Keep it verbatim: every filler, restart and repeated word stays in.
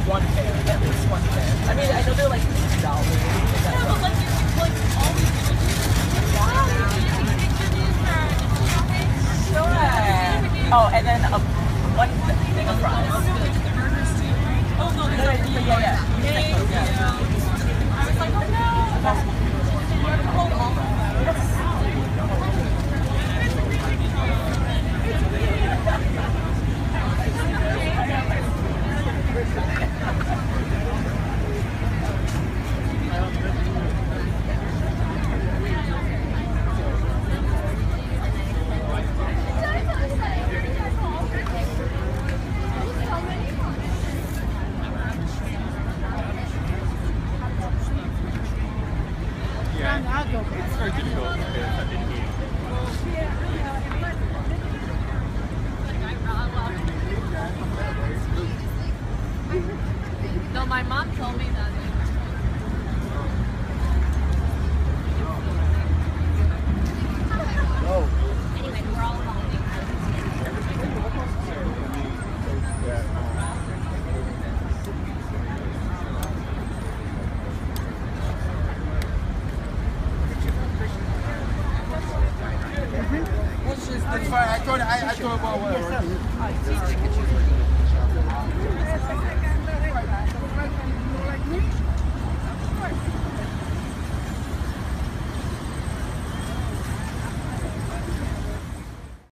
one pair, at least one pair. I mean, I know they're like fifty dollars. Yeah, but like, you like always do it. Sure. Oh, and then um, one thing of fries. Oh no, No, yeah, yeah, yeah. Thank you. I was like, oh no. Hold on. It's very difficult because I didn't eat. No, my mom told me that. Anyway, we're all home. Which is the fine. I thought I, I thought about what.